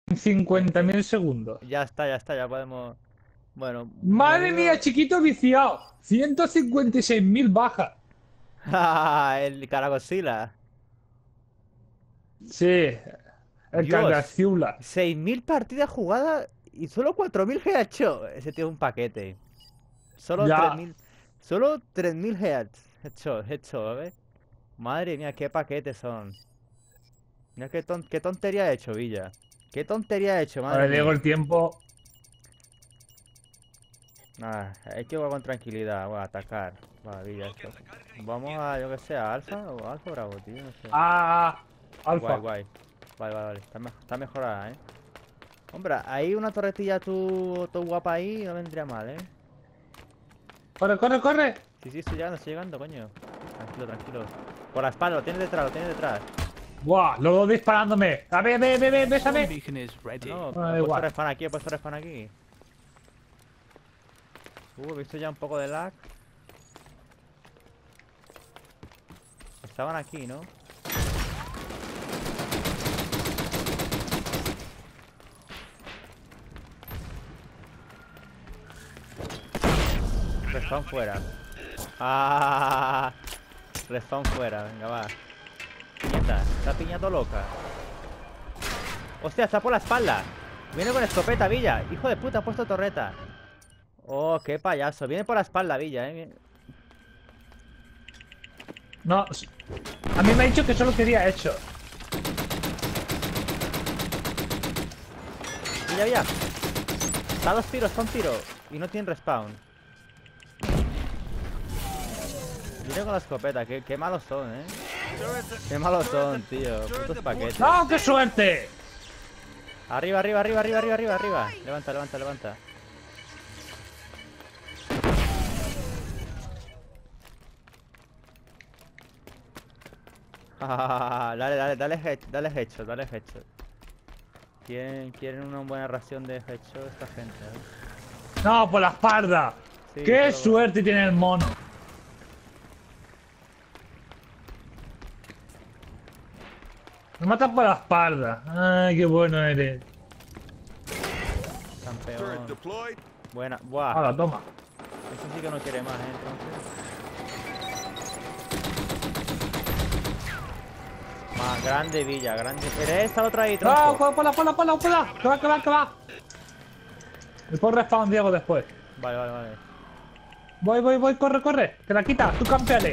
50.000 segundos. Ya está, ya podemos. Bueno, Madre mía, menudo. chiquito viciado. 156.000 bajas. El Caragosila. Sí, el Dios, Cagaciula. 6.000 partidas jugadas y solo 4.000 headshot. Ese tío es un paquete. Solo tres Ya. mil Solo 3.000 headshot, a ver. Madre mía, qué paquetes son. Mira qué tontería he hecho, Villa. Qué tontería he hecho, Ahora madre digo mía. el tiempo. Hay que jugar con tranquilidad. Voy a atacar. Va, Villa, esto. Vamos a, yo que sé, a Alfa o Alfa Bravo, tío, no sé. Ah, Guay, Alfa. guay. Vale, vale, vale. Está mejorada, Hombre, hay una torretilla tú guapa ahí, no vendría mal, Corre, corre, corre. Sí, sí, estoy llegando, coño. Tranquilo, tranquilo. Por la espalda, lo tienes detrás, lo tienes detrás. Buah, los dos disparándome. A ver, ve, Swarm bésame. beacon is ready. No, Bueno, he da puesto igual. respawn aquí, he puesto respawn aquí. He visto ya un poco de lag. Estaban aquí, ¿no? Respawn fuera. Ah, respawn fuera, venga, va. Piñata, está piñato loca. Hostia, está por la espalda. Viene con escopeta, Villa. Hijo de puta, ha puesto torreta. Oh, qué payaso. Viene por la espalda, Villa, No, a mí me ha dicho que solo quería hecho. Villa, Villa. Está a 2 tiros, está un tiro. Y no tiene respawn. Viene con la escopeta, qué malos son, Qué malos son, tío. Putos paquetes. ¡No, qué suerte! Arriba, arriba, arriba, arriba, arriba, arriba, arriba. Levanta, levanta, levanta. Dale, dale, dale headshot, dale headshot. Quieren una buena ración de headshot esta gente, No, por la espalda. Sí, ¡Qué solo por... suerte tiene el mono! Me matan por la espalda. Ay, qué bueno eres. Campeón. Buena. Buah. Ahora, toma. Eso sí que no quiere más, entonces. Más grande Villa, grande. Pero esta otra ahí, ¡No! tronco. ¡Pola! Que va! Después respawn, Diego, después. Vale, vale, vale. Voy, corre. Que la quita, tú campeale.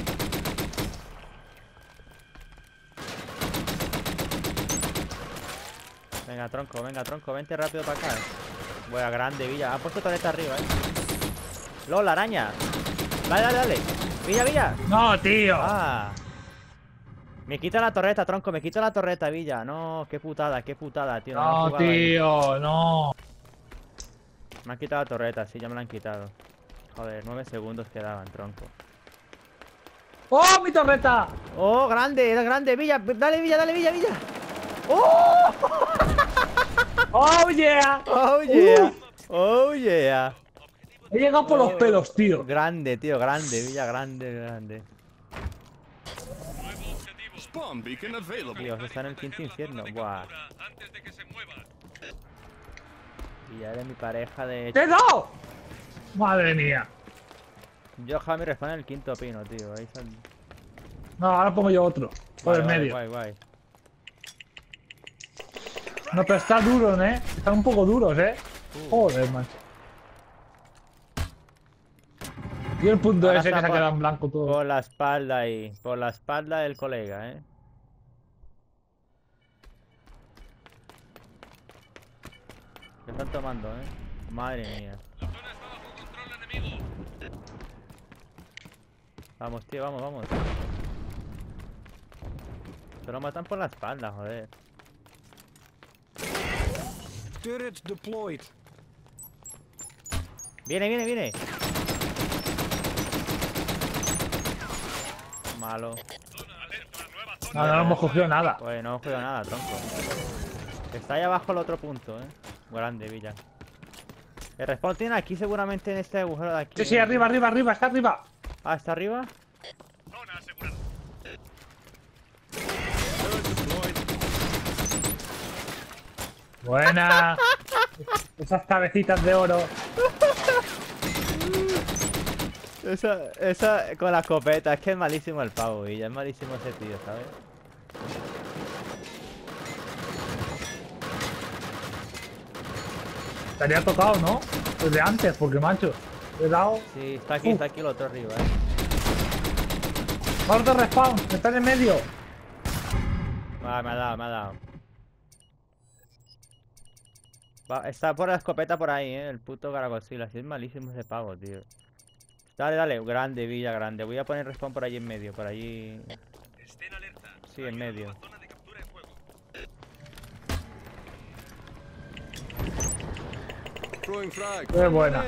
Venga, tronco, vente rápido para acá. Buena, grande Villa. Ha puesto torreta arriba, LOL, la araña. Dale, dale, dale. Villa. No, tío. Ah. Me quita la torreta, tronco, me quita la torreta, Villa. No, qué putada, tío. No me la he No, jugado ahí. tío, no. Me han quitado la torreta, sí, ya me la han quitado. Joder, 9 segundos quedaban, tronco. ¡Oh, mi torreta! ¡Oh, grande, Villa! ¡Dale, Villa! ¡Oh! ¡Oh, yeah! ¡Oh, yeah! ¡Oh, yeah! He llegado por los pelos, tío. Grande, tío, grande, Villa, grande. Spawn beacon available. Dios, está en el quinto infierno. Buah. Villa eres mi pareja de... ¡Te he dado! Madre mía. Yo, Javi, respawn en el quinto pino, tío. Ahí sal... No, ahora pongo yo otro. Por el medio. Guay. No, pero está duro, ¿eh? Están un poco duros, ¿eh? Joder, macho. Y el punto Ahora ese que se está ha quedado en blanco todo. Por la espalda ahí. Por la espalda del colega, ¿Qué están tomando, Madre mía. Vamos, tío, vamos. Se lo matan por la espalda, joder. Turret deployed. Viene. Malo. No hemos cogido nada. Pues no he cogido nada, tronco. Está ahí abajo el otro punto, Grande, Villa. El respawn tiene aquí seguramente en este agujero de aquí. Sí, arriba, está arriba. Ah, ¿está arriba? Turret deployed. Buena. Esas cabecitas de oro. Esa con la escopeta, es que es malísimo el pavo, Villa, es malísimo ese tío, ¿sabes? Te había tocado, ¿no? Desde antes, porque macho. Le he dado. Sí, está aquí el otro arriba, Otro respawn, está en el medio. Ah, me ha dado. Está por la escopeta por ahí, el puto Garagosila. Sí, es malísimo ese pavo, tío. Dale, grande, Villa, grande. Voy a poner respawn por allí en medio, por allí. Estén alerta. Sí, en medio. Zona de captura en juego. Throwing frag. Qué buena.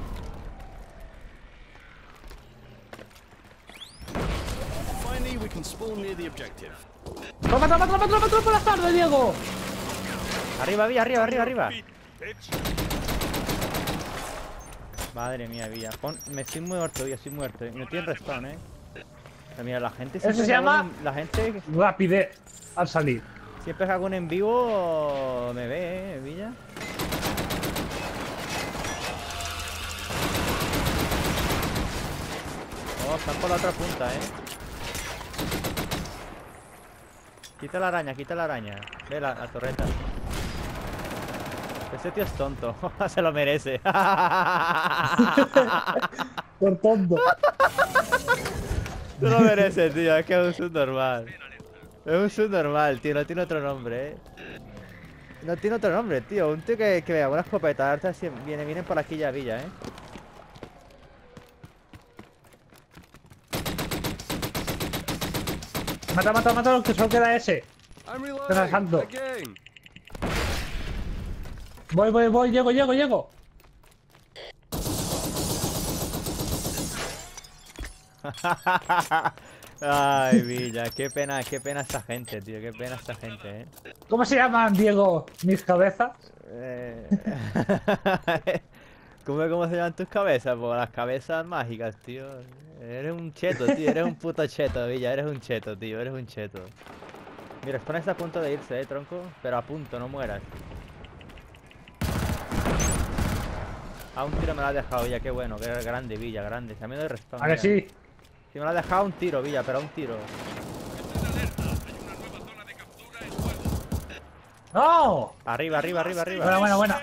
Finally, we can spawn near the objective. ¡Toma por la tarde, Diego! Arriba, Villa, arriba. Madre mía, Villa. Me estoy muerto, Villa, estoy muerto. Me estoy en respawn, Pero mira, la gente Eso siempre se llama La gente rapidez al salir. siempre que hago un en vivo me ve, Villa. Oh, están por la otra punta, Quita la araña. Ve la torreta. Ese tío es tonto. Se lo merece. Por tonto. Se lo merece, tío. Es que es un subnormal. Es un subnormal, tío. No tiene otro nombre, No tiene otro nombre, tío. Un tío que vea una escopeta. Ahorita vienen por aquí ya Villa, Mata, que solo queda ese. I'm Espera, salto. reloading. Again. Voy, llego. Ay, Villa, qué pena esta gente, tío. Qué pena esta gente, ¿Cómo se llaman, Diego, mis cabezas? ¿Cómo se llaman tus cabezas? Pues las cabezas mágicas, tío. Eres un cheto, tío. Eres un puto cheto, Villa. Eres un cheto, tío. Eres un cheto. Mira, Spawn está a punto de irse, tronco. Pero a punto, no mueras. A un tiro me lo ha dejado, Villa. Qué bueno, que grande, Villa, grande. Se ha ido de respawn. ¿A que sí? Sí, me lo ha dejado un tiro, Villa, pero a un tiro. Estén alerta. Hay una nueva zona de captura en juego. ¡No! Arriba. Buena.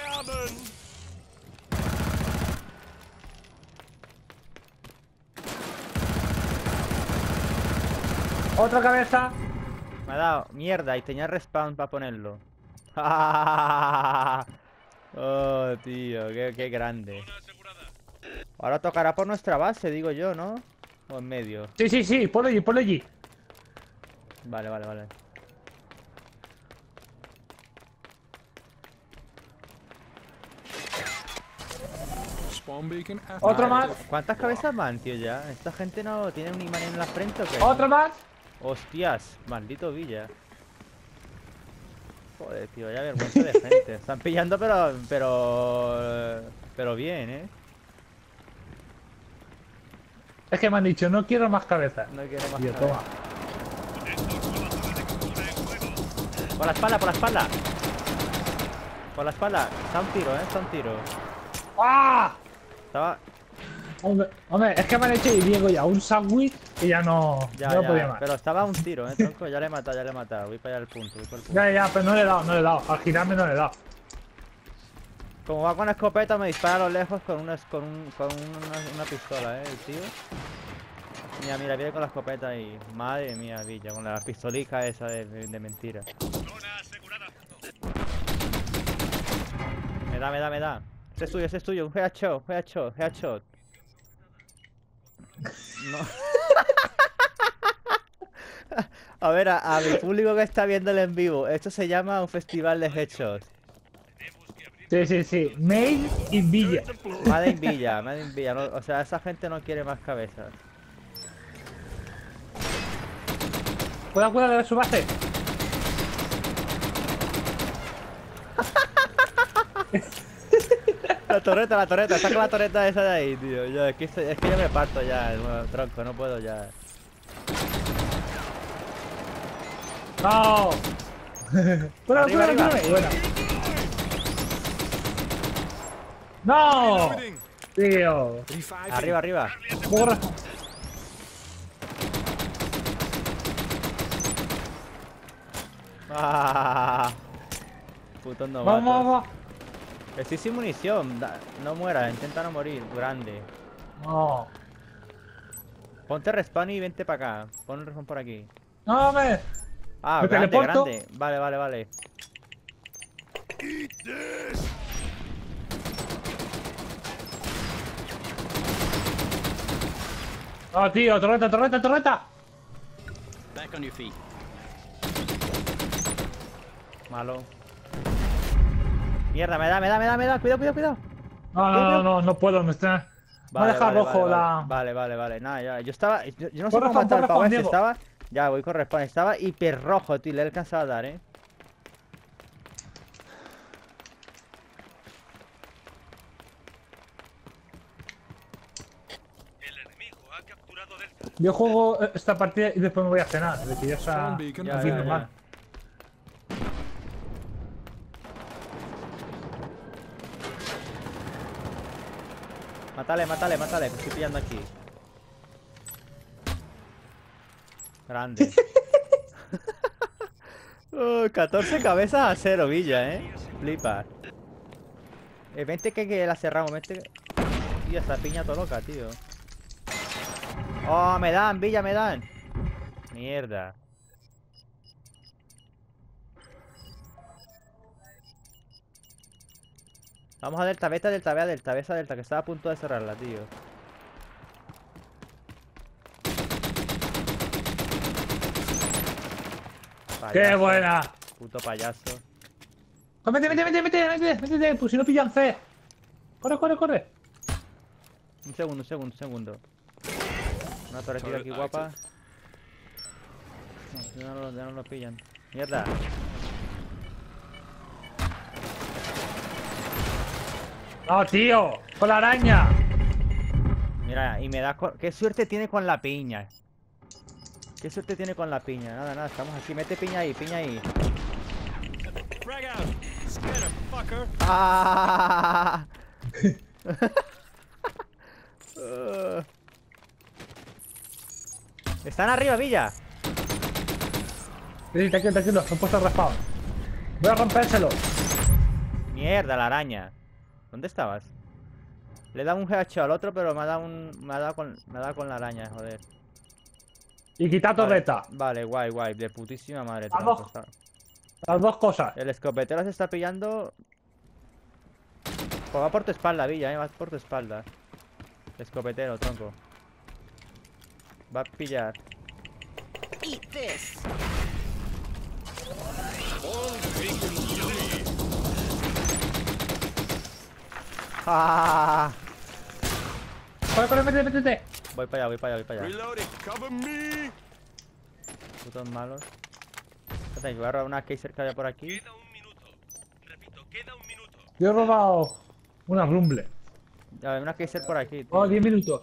Otra cabeza. Me ha dado mierda y tenía respawn para ponerlo. Oh, tío, qué grande. Ahora tocará por nuestra base, digo yo, ¿no? O en medio. Sí, ponlo allí. Vale. Spawn beacon active. Otro más. ¿Cuántas cabezas van, tío, ya? ¿Esta gente no tiene un imán en la frente o qué? Otro más. Hostias, maldito Villa. Joder, tío, vaya vergüenza de gente. Están pillando, pero bien, Es que me han dicho, no quiero más cabezas. No quiero más Tío, cabezas. toma. Por la espalda. Por la espalda. Está un tiro, ¡Ah! Estaba... Hombre, es que me han hecho y Diego ya un sándwich y ya no podía más. Pero estaba a un tiro, tronco. Ya le he matado. Voy para allá al punto, Ya, pero no le he dado. Al girarme no le he dado. Como va con escopeta, me dispara a lo lejos con una pistola, el tío. Mira, viene con la escopeta y... Madre mía, Villa, con la pistolica esa de mentira. Zona asegurada. Me da. Ese es tuyo, un headshot. No. A ver, a mi público que está viendo el en vivo, esto se llama un festival de headshots. Sí. Made in Villa. Made in Villa. No, o sea, esa gente no quiere más cabezas. Cuidado de su base. La torreta, saca la torreta esa de ahí, tío. Es que yo me parto ya, tronco, no puedo ya. ¡No! Arriba. Buena. ¡No! Tío. Arriba, arriba. Borra. Ah, puto novato. Vamos, vamos. Estoy sin munición. No mueras, intenta no morir. Grande. No. Ponte respawn y vente para acá. Pon un respawn por aquí. No, me. Ah, ¿Me grande, teleporto? grande. Vale, vale, vale. No, tío, torreta, torreta, torreta. Back on your feet. Malo. Mierda, me da. Cuidado, cuidado, cuidado. No puedo, me está. Me ha dejado rojo la. Vale. Nada, ya. Yo estaba. Yo no sé Corre, cómo matar corre, al pavo ese. Diego. Estaba. Ya, voy con respawn. Estaba hiper rojo, tío. Le he alcanzado a dar, eh. El enemigo ha capturado Delta. Yo juego esta partida y después me voy a cenar. De que ya sea. Ya, fin ya, normal. ya. Mátale, que estoy pillando aquí. Grande. 14 cabezas a 0, Villa, Flipa. Vente que la cerramos, vente. Tío, esta piña todo loca, tío. Oh, me dan, Villa, me dan. Mierda. Vamos a Delta, vete a Delta, ve a Delta, ve a Delta, que estaba a punto de cerrarla, tío. ¡Qué Payaso, buena! Puto payaso. Métete, pues si no pillan C. Corre. Un segundo. Una torretita aquí guapa. No, ya no lo pillan. Mierda. No, tío, con la araña. Mira, y me da... ¿Qué suerte tiene con la piña? ¿Qué suerte tiene con la piña? Nada, estamos aquí. Mete piña ahí. Frag out. Scatter, fucker. ¡Ah! Están arriba, Villa. Sí, tranquilo, he puesto el respawn. Voy a rompérselo. Mierda, la araña. ¿Dónde estabas? Le he dado un headshot al otro, pero me ha dado con la araña, joder. Y quita torreta. Vale, guay, de putísima madre. Vamos. tronco, está- Las dos cosas. El escopetero se está pillando. Pues va por tu espalda, Villa, va por tu espalda. Escopetero, tronco. Va a pillar. Eat this. ¡Ah! Corre, métete. Voy para allá. Reloading. Cover me. Putos malos. Espérate, que voy a robar una Kaiser que haya por aquí. Queda un minuto. Repito, queda un minuto. Yo he robado una Rumble. Ya, hay una Kaiser por aquí, tío. Oh, 10 minutos.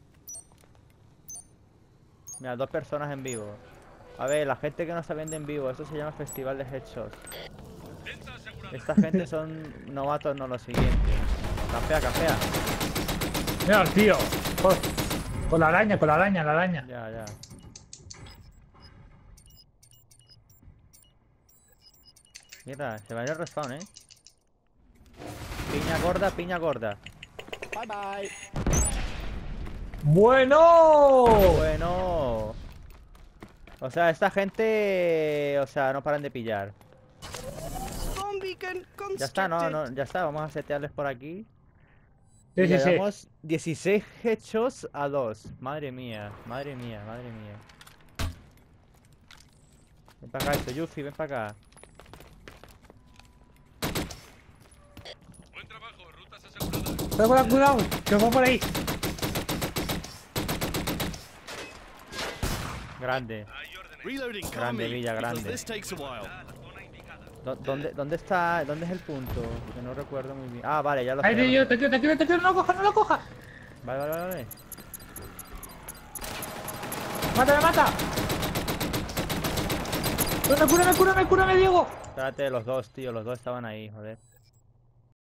Mira, 2 personas en vivo. A ver, la gente que no se vende en vivo, eso se llama Festival de Headshots. Delta asegurada. Esta gente son novatos, no lo siguiente. Campea. Mira, tío. Con la araña. Ya. Mira, se va a ir el respawn, Piña gorda. Bye bye. ¡Bueno! Bueno. O sea, esta gente... O sea, no paran de pillar. Spawn beacon Ya está, constructed. no, ya está. Vamos a setearles por aquí. Sí. Llevamos 16 headshots a 2. Madre mía. Ven para acá, esto, Yuffie, ven para acá. Buen trabajo, rutas aseguradas. Cuidado, que va por ahí. Grande. Hay órdenes. Reloading. Cover Grande, me. Villa, Because grande. this takes a while. A la zona indicada. ¿Dónde está? ¿Dónde es el punto? Que no recuerdo muy bien. Ah, vale, ya lo sé. Ahí, ya lo tío, sé. tranquilo, no lo cojas. Vale. Mata. Cúrame, Diego. Espérate, los dos, tío. Los dos estaban ahí, joder.